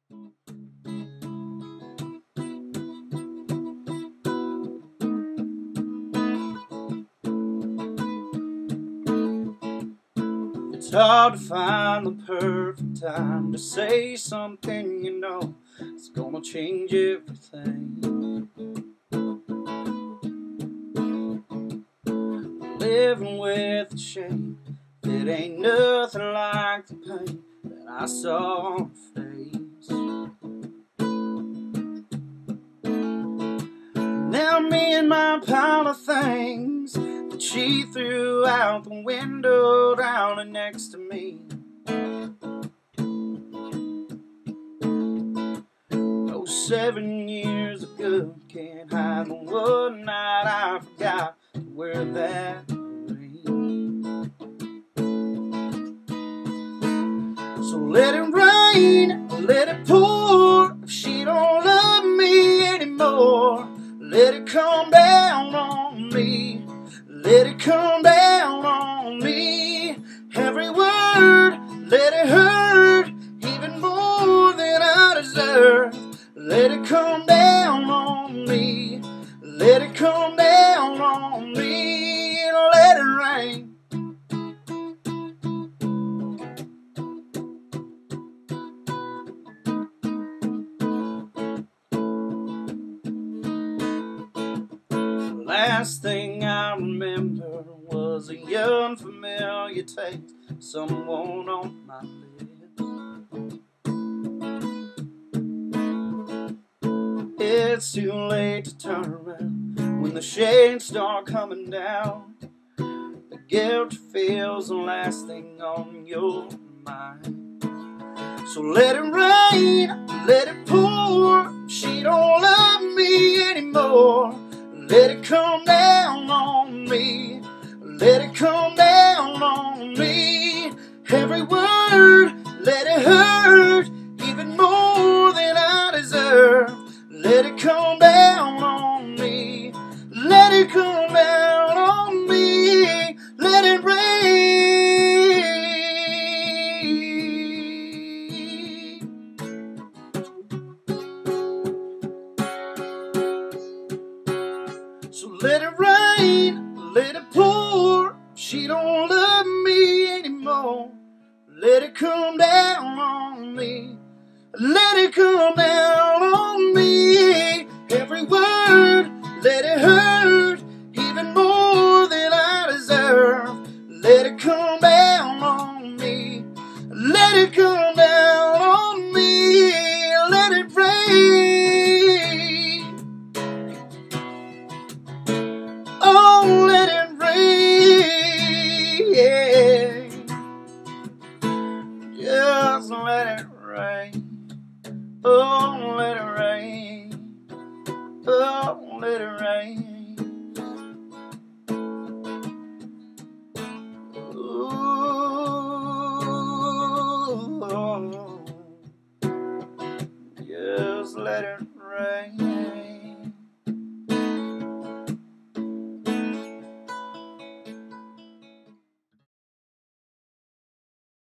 It's hard to find the perfect time to say something you know it's gonna change everything. Living with the shame, it ain't nothing like the pain that I saw on her face. Now me and my pile of things that she threw out the window down and next to me. Oh, 7 years ago, can't hide the one night I forgot to wear that ring. So let it rain, let it pour, if she don't love me anymore. Let it come down on me, let it come down on me. Every word, let it hurt, even more than I deserve. Let it come down on me, let it come down on me, and let it rain. Last thing I remember was a unfamiliar taste, someone on my lips. It's too late to turn around when the shades start coming down. The guilt feels the last thing on your mind. So let it rain, let it pour, she don't love me anymore. Let it come down on me, let it come down on me. Every word, let it hurt, even more than I deserve. Let it come down on me, let it come down on me, let it rain. So let it rain, let it pour, she don't love me anymore. Let it come down on me, let it come down on me. Every word, let it hurt, even more than I deserve. Let it come down on me, let it come down on me, let it rain. Oh, let it rain, yeah. Just let it rain. Oh, let it rain. Oh, let it rain. Ooh, just let it rain.